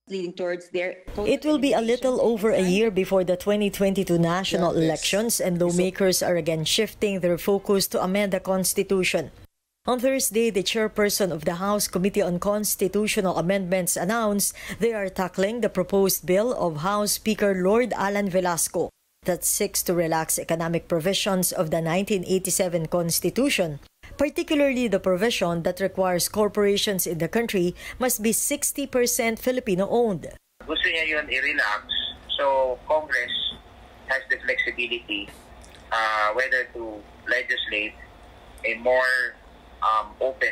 leading towards their... It will be a little over a year before the 2022 national elections, and lawmakers are again shifting their focus to amend the Constitution. On Thursday, the chairperson of the House Committee on Constitutional Amendments announced they are tackling the proposed bill of House Speaker Lord Alan Velasco that seeks to relax economic provisions of the 1987 Constitution, particularly the provision that requires corporations in the country must be 60% Filipino-owned. Gusto niya yun i-relax, so Congress has the flexibility whether to legislate a more open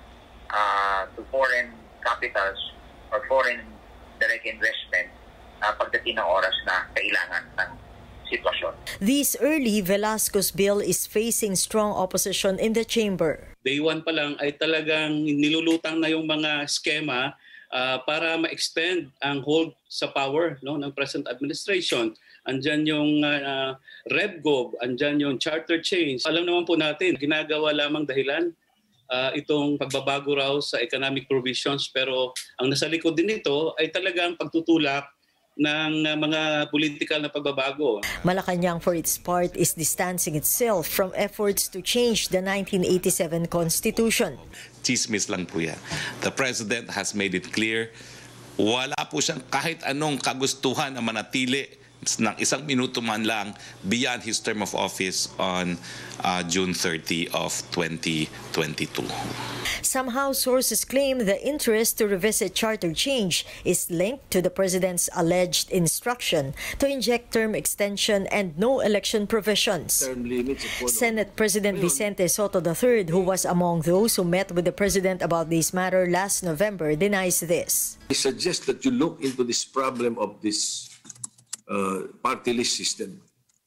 to foreign capitals or foreign direct investment pagdating ng oras na kailangan ng sitwasyon. This early, Velasco's bill is facing strong opposition in the chamber. Day one pa lang ay talagang nilulutang na yung mga skema para ma-extend ang hold sa power ng present administration. Andyan yung RevGov, andyan yung charter change. Alam naman po natin, ginagawa lamang dahilan itong pagbabago raw sa economic provisions, pero ang nasa likod din nito ay talagang pagtutulak ng mga political na pagbabago. Malacanang, for its part, is distancing itself from efforts to change the 1987 Constitution. Chismis lang po yan. The President has made it clear, wala po siyang kahit anong kagustuhan na manatili ng isang minuto man lang beyond his term of office on June 30 of 2022. Somehow, sources claim the interest to revisit charter change is linked to the President's alleged instruction to inject term extension and no election provisions. Senate President Vicente Soto III, who was among those who met with the President about this matter last November, denies this. I suggest that you look into this problem of this party list system.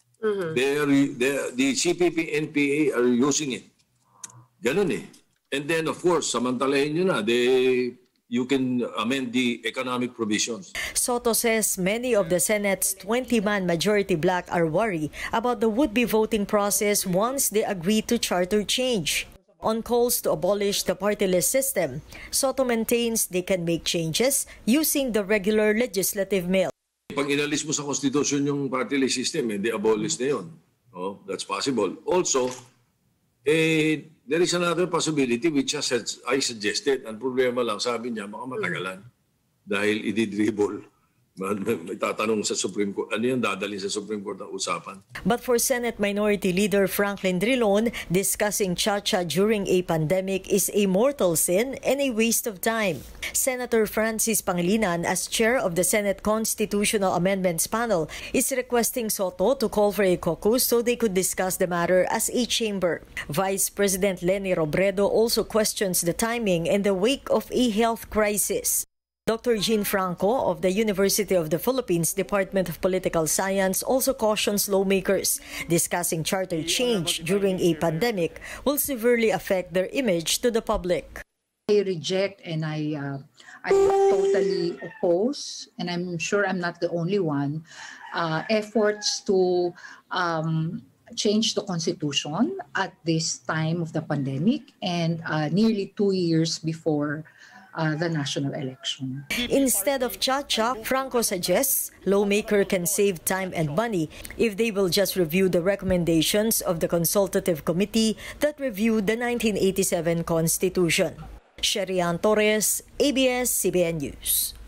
The CPP, NPA are using it. Ganun eh. And then, of course, samantalahin nyo na, you can amend the economic provisions. Soto says many of the Senate's 20-man majority black are worried about the would-be voting process once they agree to charter change. On calls to abolish the party list system, Soto maintains they can make changes using the regular legislative mail. Pag inalis mo sa Constitution yung party list system, they abolish na yun. Oh, that's possible. Also, there is another possibility which I suggested. Ang problema lang, sabi niya, baka matagalan. Dahil i-dribble. May tatanong sa Supreme Court, ano yung dadalhin sa Supreme Court ang usapan? But for Senate Minority Leader Franklin Drilon, discussing Chacha during a pandemic is a mortal sin and a waste of time. Senator Francis Pangilinan, as chair of the Senate Constitutional Amendments Panel, is requesting Soto to call for a caucus so they could discuss the matter as a chamber. Vice President Leni Robredo also questions the timing in the wake of a health crisis. Dr. Jean Franco of the University of the Philippines Department of Political Science also cautions lawmakers discussing charter change during a pandemic will severely affect their image to the public. I reject and I totally oppose, and I'm sure I'm not the only one, efforts to change the Constitution at this time of the pandemic and nearly 2 years before the national election. Instead of Chacha, Franco suggests lawmakers can save time and money if they will just review the recommendations of the consultative committee that reviewed the 1987 Constitution. Sherian Torres, ABS-CBN News.